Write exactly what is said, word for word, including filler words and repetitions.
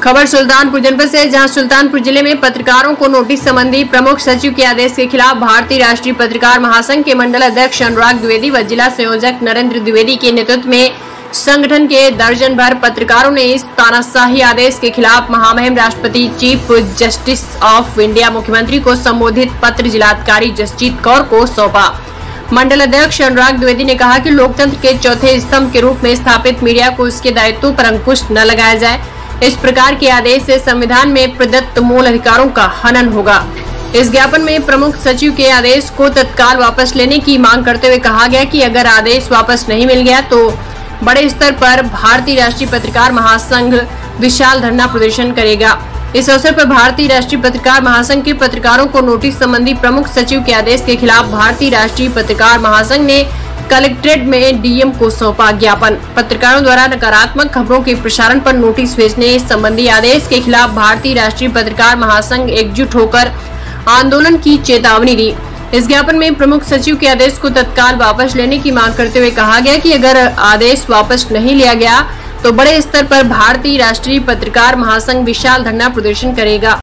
खबर सुल्तानपुर जनपद से, जहां सुल्तानपुर जिले में पत्रकारों को नोटिस संबंधी प्रमुख सचिव के आदेश के खिलाफ भारतीय राष्ट्रीय पत्रकार महासंघ के मंडल अध्यक्ष अनुराग द्विवेदी व जिला संयोजक नरेंद्र द्विवेदी के नेतृत्व में संगठन के दर्जन भर पत्रकारों ने इस तानाशाही आदेश के खिलाफ महामहिम राष्ट्रपति चीफ जस्टिस ऑफ इंडिया मुख्यमंत्री को संबोधित पत्र जिलाधिकारी जसजीत कौर को सौंपा। मंडल अध्यक्ष अनुराग द्विवेदी ने कहा कि लोकतंत्र के चौथे स्तंभ के रूप में स्थापित मीडिया को उसके दायित्वों पर अंकुश न लगाया जाए। इस प्रकार के आदेश से संविधान में प्रदत्त मूल अधिकारों का हनन होगा। इस ज्ञापन में प्रमुख सचिव के आदेश को तत्काल वापस लेने की मांग करते हुए कहा गया कि अगर आदेश वापस नहीं मिल गया तो बड़े स्तर पर भारतीय राष्ट्रीय पत्रकार महासंघ विशाल धरना प्रदर्शन करेगा। इस अवसर पर भारतीय राष्ट्रीय पत्रकार महासंघ के पत्रकारों को नोटिस संबंधी प्रमुख सचिव के आदेश के खिलाफ भारतीय राष्ट्रीय पत्रकार महासंघ ने कलेक्ट्रेट में डीएम को सौंपा ज्ञापन। पत्रकारों द्वारा नकारात्मक खबरों के प्रसारण पर नोटिस भेजने संबंधी आदेश के खिलाफ भारतीय राष्ट्रीय पत्रकार महासंघ एकजुट होकर आंदोलन की चेतावनी दी। इस ज्ञापन में प्रमुख सचिव के आदेश को तत्काल वापस लेने की मांग करते हुए कहा गया कि अगर आदेश वापस नहीं लिया गया तो बड़े स्तर पर भारतीय राष्ट्रीय पत्रकार महासंघ विशाल धरना प्रदर्शन करेगा।